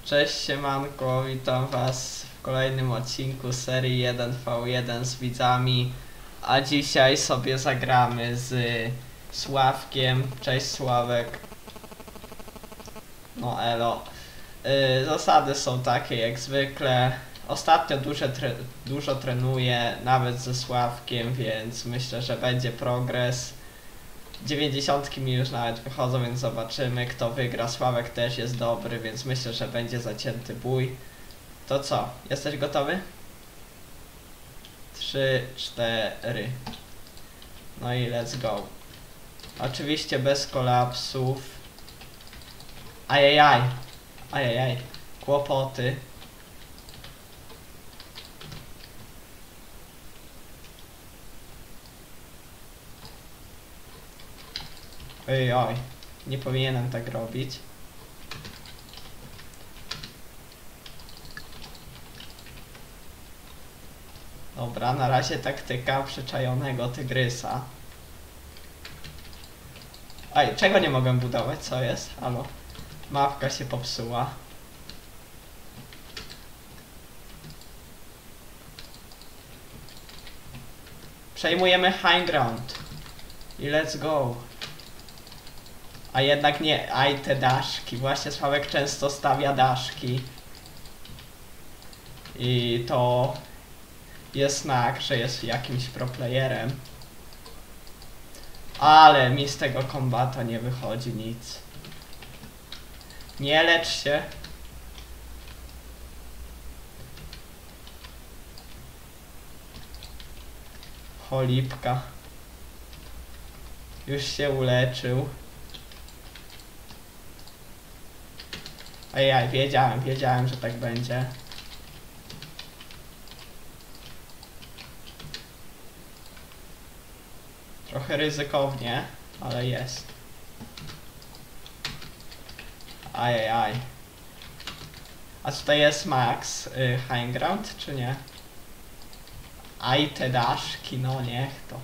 Cześć siemanko, witam was w kolejnym odcinku serii 1v1 z widzami. A dzisiaj sobie zagramy z Sławkiem. Cześć Sławek. No elo. Zasady są takie jak zwykle. Ostatnio dużo trenuję, nawet ze Sławkiem, więc myślę, że będzie progres. 90 mi już nawet wychodzą, więc zobaczymy kto wygra. Sławek też jest dobry, więc myślę, że będzie zacięty bój. To co? Jesteś gotowy? 3, 4. No i let's go. Oczywiście bez kolapsów. Ajajaj. Ajajaj. Kłopoty. Oj, nie powinienem tak robić. Dobra, na razie taktyka przyczajonego tygrysa. Ej, czego nie mogę budować? Co jest? Halo? Mapka się popsuła. Przejmujemy high ground. I let's go. A jednak nie, aj te daszki. Właśnie Sławek często stawia daszki. I to jest znak, że jest jakimś proplayerem. Ale mi z tego kombata nie wychodzi nic. Nie lecz się. Cholipka. Już się uleczył. Ejaj, wiedziałem, że tak będzie. Trochę ryzykownie, ale jest. Ajajaj. A tutaj jest max high ground, czy nie? Aj te daszki, no niech to.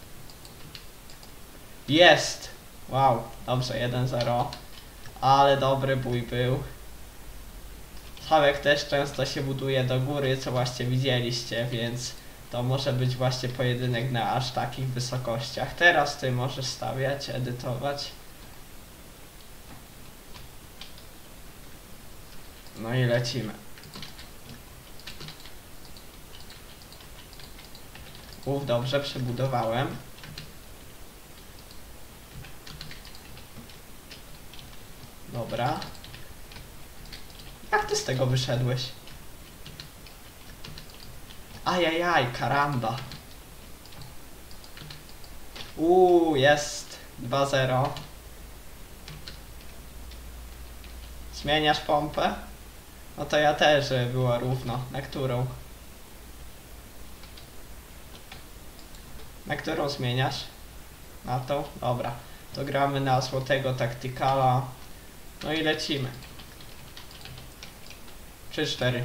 Jest! Wow, dobrze, 1-0. Ale dobry bój był. Sławek też często się buduje do góry, co właśnie widzieliście, więc to może być właśnie pojedynek na aż takich wysokościach. Teraz ty możesz stawiać, edytować. No i lecimy. Dobrze, przebudowałem. Dobra. Jak ty z tego wyszedłeś? Ajajaj, karamba. Jest 2-0. Zmieniasz pompę? No to ja też, żeby było równo. Na którą? Na którą zmieniasz? Na tą? Dobra. To gramy na złotego taktykala. No i lecimy. 3-4.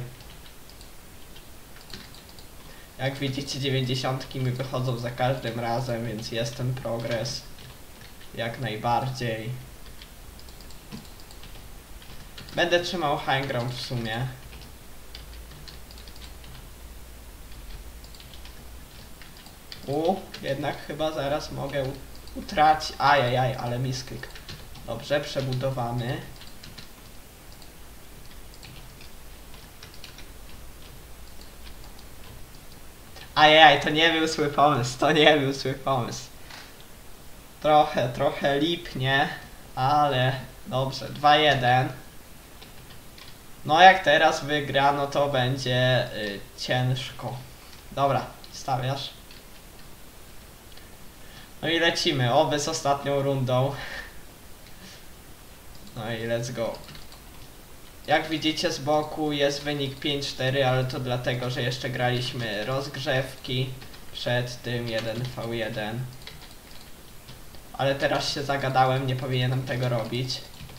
Jak widzicie 90 mi wychodzą za każdym razem, więc jest ten progres. Jak najbardziej. Będę trzymał high ground w sumie. Jednak chyba zaraz mogę utracić. Ajajaj, ale misklik. Dobrze, przebudowany. Ajajaj, to nie był zły pomysł, Trochę lipnie, ale dobrze, 2-1. No jak teraz wygra, no to będzie ciężko. Dobra, stawiasz. No i lecimy, oby z ostatnią rundą. No i let's go. Jak widzicie z boku jest wynik 5-4, ale to dlatego, że jeszcze graliśmy rozgrzewki przed tym 1v1. Ale teraz się zagadałem, nie powinienem tego robić.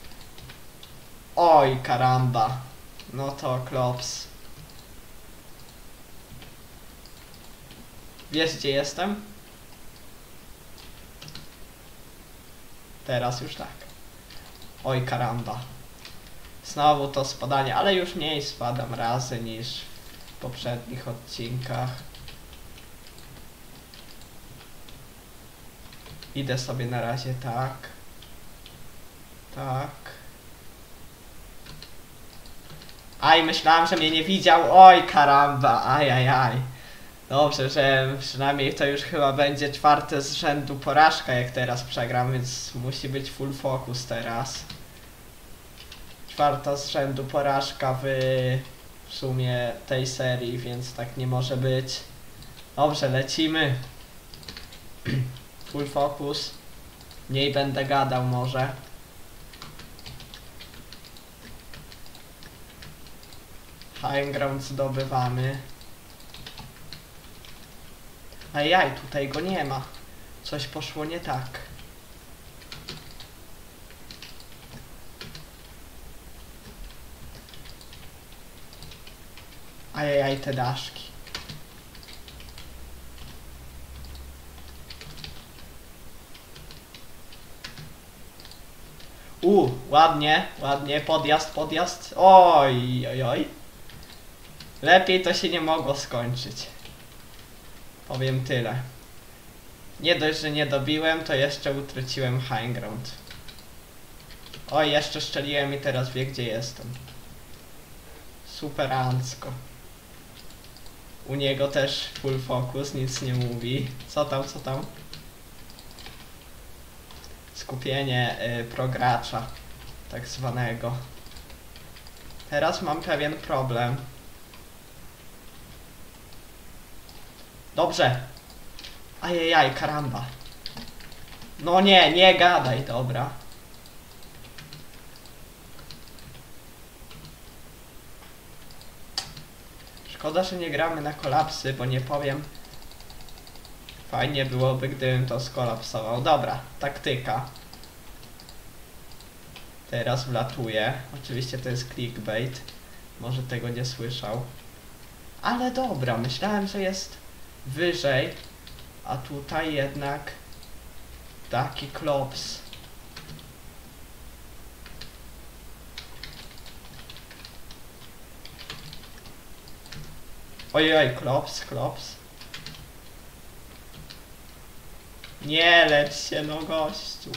Oj, karamba. No to klops. Wiesz gdzie jestem? Teraz już tak. Oj karamba. Znowu to spadanie, ale już mniej spadam razy niż w poprzednich odcinkach. Idę sobie na razie tak. Tak. Aj, myślałem, że mnie nie widział. Oj, karamba, ajajaj. Dobrze, że przynajmniej to już chyba będzie czwarte z rzędu porażka, jak teraz przegram, więc musi być full focus teraz. Czwarta z rzędu porażka w sumie tej serii, więc tak nie może być. Dobrze, lecimy. Full focus. Mniej będę gadał może. High ground zdobywamy. Ajaj, tutaj go nie ma. Coś poszło nie tak. Ajajaj, te daszki. Ładnie, ładnie, podjazd, podjazd. Oj, oj, oj. Lepiej to się nie mogło skończyć. Powiem tyle. Nie dość, że nie dobiłem, to jeszcze utraciłem high ground. Oj, jeszcze szczeliłem i teraz wie, gdzie jestem. Superancko. U niego też full focus, nic nie mówi. Co tam, co tam? Skupienie progracza, tak zwanego. Teraz mam pewien problem. Dobrze. Ajajaj, karamba. No nie, nie gadaj, dobra. Szkoda, że nie gramy na kolapsy, bo nie powiem. Fajnie byłoby, gdybym to skolapsował. Dobra, taktyka. Teraz wlatuję. Oczywiście to jest clickbait. Może tego nie słyszał. Ale dobra, myślałem, że jest wyżej. A tutaj jednak taki klops. Ojej, klops, klops. Nie lecz się, no gościu.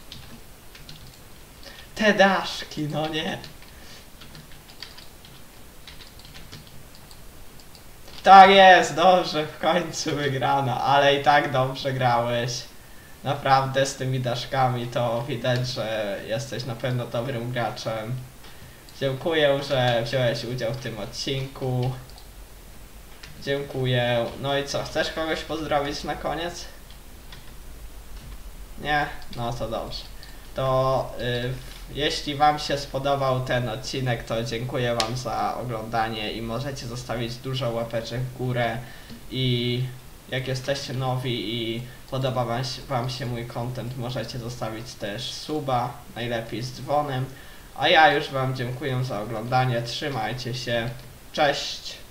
Te daszki, no nie. Tak jest, dobrze, w końcu wygrano, ale i tak dobrze grałeś. Naprawdę z tymi daszkami to widać, że jesteś na pewno dobrym graczem. Dziękuję, że wziąłeś udział w tym odcinku. Dziękuję. No i co, chcesz kogoś pozdrowić na koniec? Nie? No to dobrze. To jeśli wam się spodobał ten odcinek, to dziękuję wam za oglądanie i możecie zostawić dużo łapeczek w górę i jak jesteście nowi i podoba wam się mój content, możecie zostawić też suba, najlepiej z dzwonem. A ja już wam dziękuję za oglądanie, trzymajcie się, cześć!